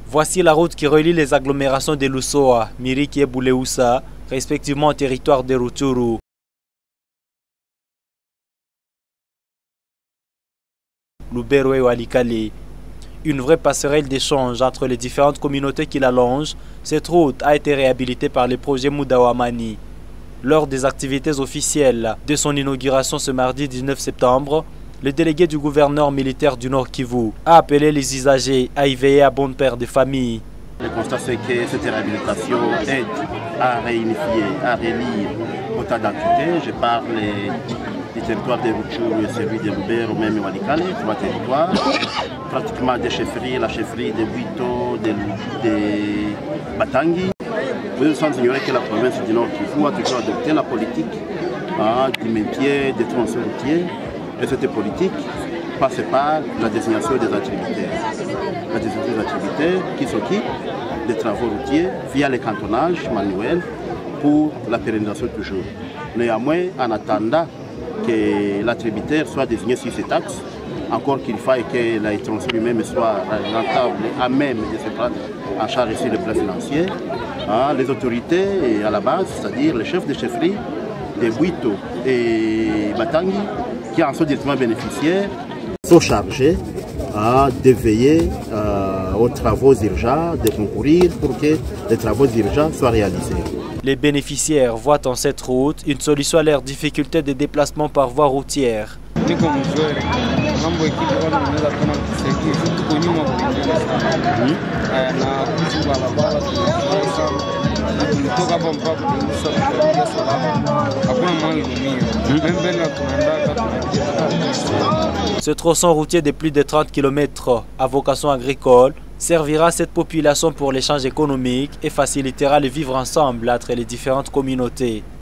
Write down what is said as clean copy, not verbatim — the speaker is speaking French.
Voici la route qui relie les agglomérations de Lusoa, Miriki et Bouleusa, respectivement au territoire de Rutshuru. Lubero et Walikale. Une vraie passerelle d'échange entre les différentes communautés qui la longent, cette route a été réhabilitée par le projet Mudawamani. Lors des activités officielles de son inauguration ce mardi 19 septembre, le délégué du gouverneur militaire du Nord Kivu a appelé les usagers à y veiller à bonne paire de famille. Le constat, c'est que cette réhabilitation aide à réunifier, à relire autant d'entités. Je parle du territoire de Rutshuru et celui de Lubero, même Walikale, trois territoires. Pratiquement des chefferies, la chefferie de Bwito, de Batangi. Vous sans ignorer que la province du Nord Kivu a toujours adopté la politique du maintien des tronçons routiers. Et cette politique passe par la désignation des attributaires. La désignation des attributaires qui s'occupent des travaux routiers via les cantonnages manuels pour la pérennisation toujours. Néanmoins, en attendant que l'attributaire soit désigné sur ces taxes, encore qu'il faille que la tronçon lui-même soit rentable, à même de se prendre en charge sur le plan financier, les autorités à la base, c'est-à-dire les chefs de chefferie de Bwito et Batangi, qui en sont directement bénéficiaires, sont chargés de veiller aux travaux urgents, de concourir pour que les travaux urgents soient réalisés. Les bénéficiaires voient en cette route une solution à leurs difficultés de déplacement par voie routière. Ce tronçon routier de plus de 30 km à vocation agricole servira à cette population pour l'échange économique et facilitera le vivre ensemble entre les différentes communautés.